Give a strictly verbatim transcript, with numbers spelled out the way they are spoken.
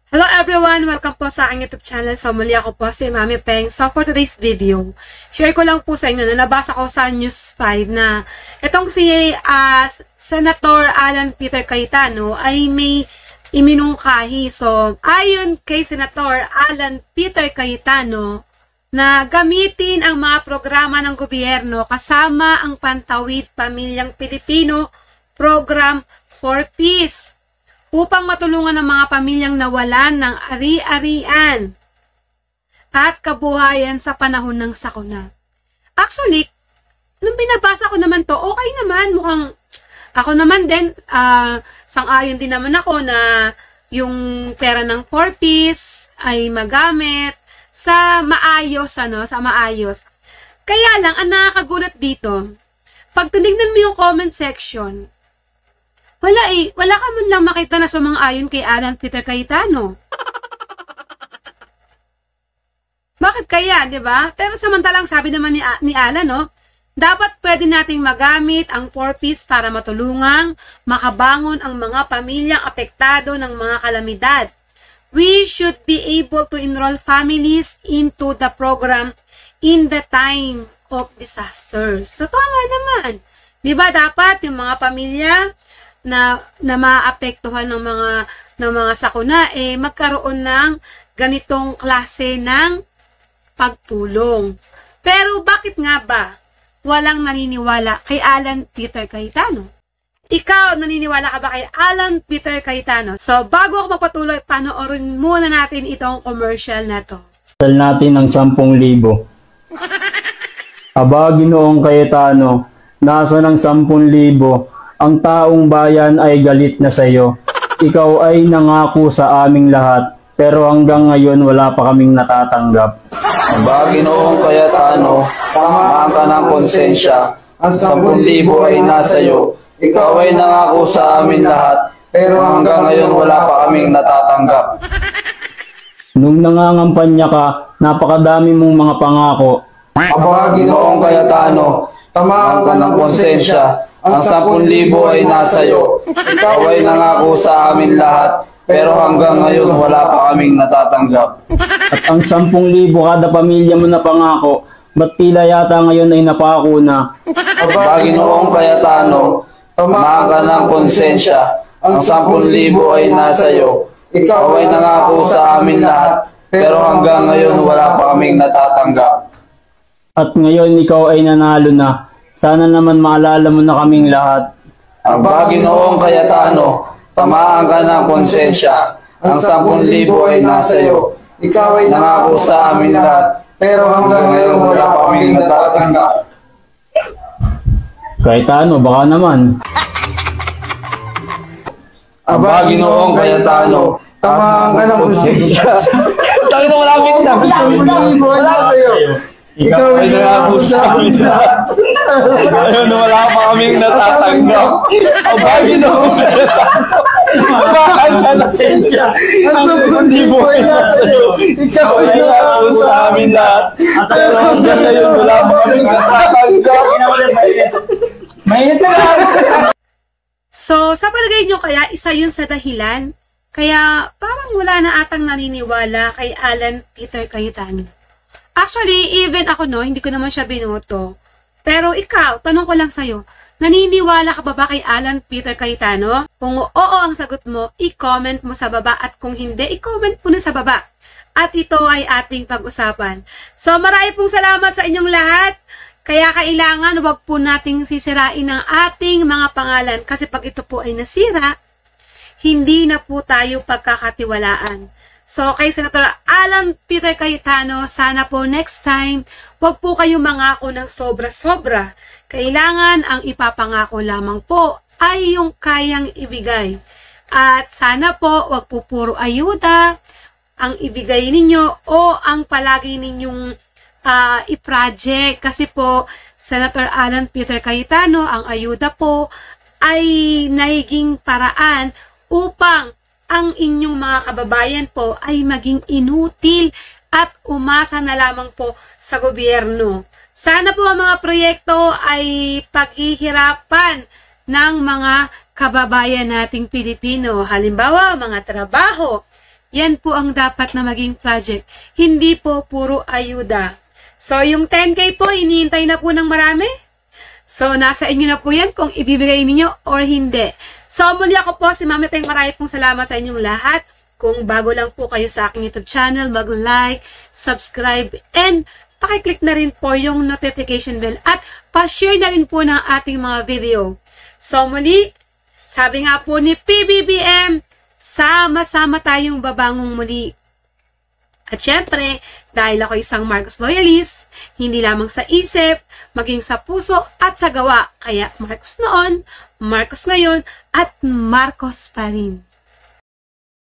Hello everyone! Welcome po sa aking YouTube channel. So muli ako po si Mami Peng. So for today's video, share ko lang po sa inyo na nabasa ko sa News five na itong si uh, Senator Alan Peter Cayetano ay may iminungkahi. So ayon kay Senator Alan Peter Cayetano na gamitin ang mga programa ng gobyerno kasama ang Pantawid Pamilyang Pilipino Program for Peace upang matulungan ang mga pamilyang nawalan ng ari-arian at kabuhayan sa panahon ng sakuna. Actually, nung binabasa ko naman to, okay naman. Mukhang ako naman din, uh, sang-ayon din naman ako na yung pera ng four piece ay magamit sa maayos, ano, sa maayos. Kaya lang, ang nakakagulat dito, pag tinignan mo yung comment section, Wala eh, wala ka man lang makita na sumang-ayon kay Alan Peter Cayetano. Bakit kaya, di ba? Pero samantalang sabi naman ni, ni Alan, no, dapat pwede nating magamit ang four piece para matulungang makabangon ang mga pamilyang apektado ng mga kalamidad. We should be able to enroll families into the program in the time of disasters. So, tama naman. Di ba dapat yung mga pamilya na na maapektuhan ng mga ng mga sakuna eh magkaroon ng ganitong klase ng pagtulong. Pero bakit nga ba walang naniniwala kay Alan Peter Cayetano? Ikaw, naniniwala ka ba kay Alan Peter Cayetano? So, bago ako magpatuloy, panoorin muna natin itong commercial na to. Tal natin ng sampung libo. Aba, Ginoong Cayetano, nasa ng sampung libo? Ang taong bayan ay galit na sa iyo. Ikaw ay nangako sa aming lahat, pero hanggang ngayon wala pa kaming natatanggap. Aba, Ginoong Cayetano, tamaan ka ng konsensya. Ang sampung libo ay nasa iyo. Ikaw ay nangako sa amin lahat, pero hanggang ngayon wala pa kaming natatanggap. Nung nangangampanya ka, napakadami mong mga pangako. Aba, Ginoong Cayetano, tamaan ka ng konsensya. Ang sampung libo ay nasa iyo. Ikaw ay nangako sa amin lahat, pero hanggang ngayon wala pa kaming natatanggap. At ang sampung libo kada pamilya mo na pangako, ba't tila yata ngayon ay napako na? Aba, Ginoong Cayetano, tamaan ka ng konsensya. Ang sampung libo ay nasa iyo. Ikaw ay nangako sa amin lahat, pero hanggang ngayon wala pa kaming natatanggap. At ngayon ikaw ay nanalo na. Sana naman maalala mo na kaming lahat. Aba, Ginoong Cayetano, tamaan ka ng konsensya. Ang sampung libo ay nasa iyo. Ikaw ay nangako sa amin lahat, pero hanggang ngayon wala pa kaming natatanggap. Cayetano, baka naman. Aba, Ginoong Cayetano, tamaan ka ng konsensya. Tayo na malapit na. Wala tayo. Ikaw ay nangako sa amin lahat. Ngayon wala pa kaming natatanggap. Aba, Ginoong Cayetano, tamaan ka ng konsensya. Ang sampung libo ay nasa iyo. Ikaw ay nangako sa amin lahat, pero hanggang ngayon wala pa kaming natatanggap. Mainit na lang. So, sa palagay nyo kaya, isa yun sa dahilan? Kaya, parang wala na atang naniniwala kay Alan Peter Cayetano. Actually, even ako no, hindi ko naman siya binoto. Pero ikaw, tanong ko lang sa'yo, naniniwala ka ba ba kay Alan Peter Cayetano? Kung oo ang sagot mo, i-comment mo sa baba. At kung hindi, i-comment mo na sa baba. At ito ay ating pag-usapan. So, marami pong salamat sa inyong lahat. Kaya kailangan wag po nating sisirain ang ating mga pangalan kasi pag ito po ay nasira, hindi na po tayo pagkakatiwalaan. So, kay Senator Alan Peter Cayetano, sana po next time, wag po kayong mangako ng sobra-sobra. Kailangan ang ipapangako lamang po ay yung kayang ibigay. At sana po, wag po puro ayuda ang ibigay ninyo o ang palagi ninyong uh, i-project. Kasi po, Senator Alan Peter Cayetano, ang ayuda po ay nahiging paraan upang ang inyong mga kababayan po ay maging inutil at umasa na lamang po sa gobyerno. Sana po ang mga proyekto ay paghihirapan ng mga kababayan nating Pilipino. Halimbawa, mga trabaho. Yan po ang dapat na maging project. Hindi po puro ayuda. So, yung ten K po, hinihintay na po ng marami. So, nasa inyo na po yan kung ibibigay ninyo or hindi. So, muli ako po si Mami Peng. Marami pong salamat sa inyong lahat. Kung bago lang po kayo sa aking YouTube channel, mag-like, subscribe, and pakiclick na rin po yung notification bell at pa-share na rin po ng ating mga video. So, muli, sabi nga po ni P B B M, sama-sama tayong babangong muli. At syempre, dahil ako isang Marcos loyalist, hindi lamang sa isip, maging sa puso at sa gawa. Kaya Marcos noon, Marcos ngayon, at Marcos pa rin.